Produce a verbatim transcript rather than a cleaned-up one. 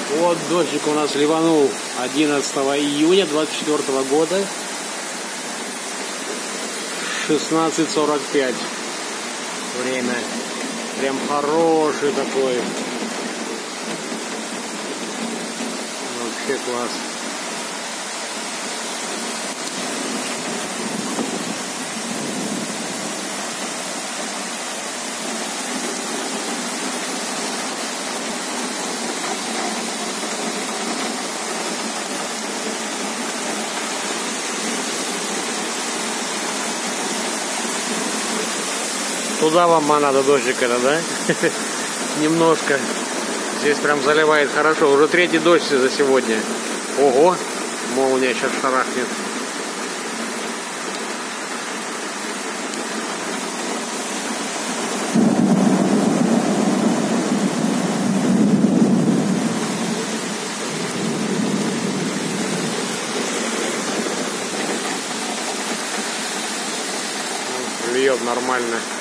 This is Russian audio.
Вот дождик у нас ливанул одиннадцатого июня двадцать четвёртого года. шестнадцать сорок пять. Время. Прям хороший такой. Вообще класс. Туда вам надо дождик это, да? Немножко. Здесь прям заливает хорошо. Уже третий дождь за сегодня. Ого! Молния сейчас шарахнет. Льет нормально.